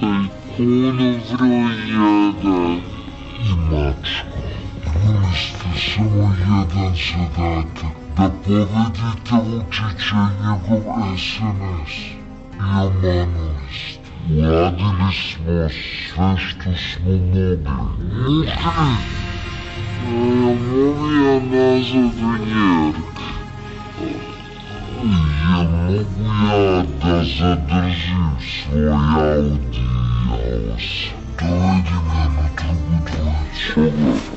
tajkuna broj 1. I mačko, imali ste samo jedan zadatak, da pobedite Vučića i njegov SNS. I omanuli ste. Uradili smo sve što smo mogli. Mukri! Mogu ja nazad u Njerke? Mogu ja da zadržim svoj Audi A8? Dovedi me na drugu dvojicu.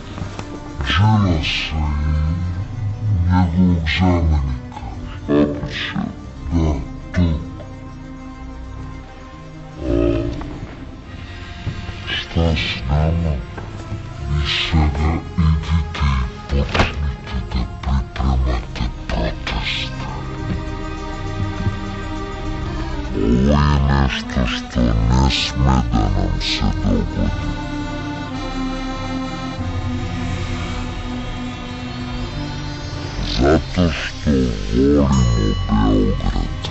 Đilasa i njegovog zamenika. Šapića? Da, tog. Šta s nama? Vi sada idite i počnite da pripremate proteste. Ovo je nešto što ne sme da nam se dogodi. Zato što volimo Beograd.